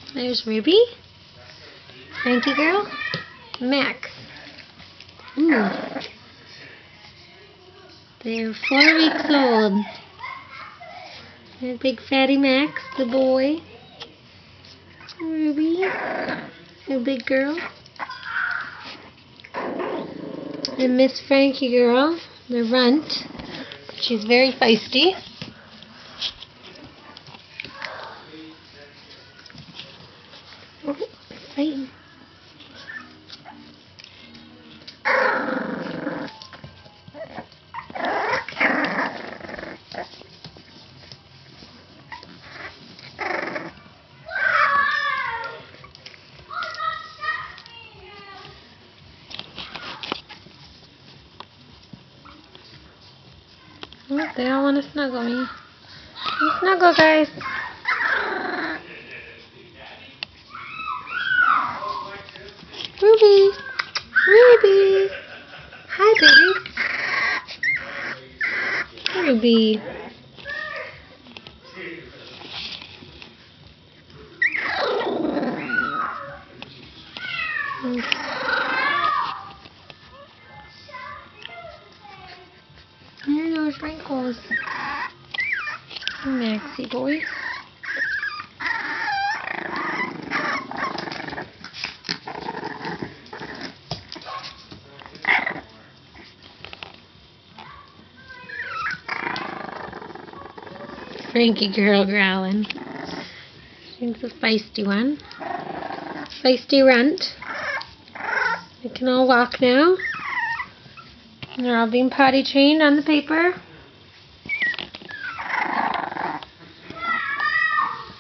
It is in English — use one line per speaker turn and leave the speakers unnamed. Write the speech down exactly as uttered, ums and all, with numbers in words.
There's Ruby. Frankie girl. Max. Ooh. They're four weeks old. There's big fatty Max, the boy. Ruby. A big girl. And Miss Frankie girl, the runt. She's very feisty. Oh, fighting. Oh, they all want to snuggle me. Come snuggle, guys. Ruby. Ruby. Hi, baby. Ruby. Here are those wrinkles. Maxie boy. Frankie girl growling. She's a feisty one. Feisty runt. They can all walk now. They're all being potty trained on the paper.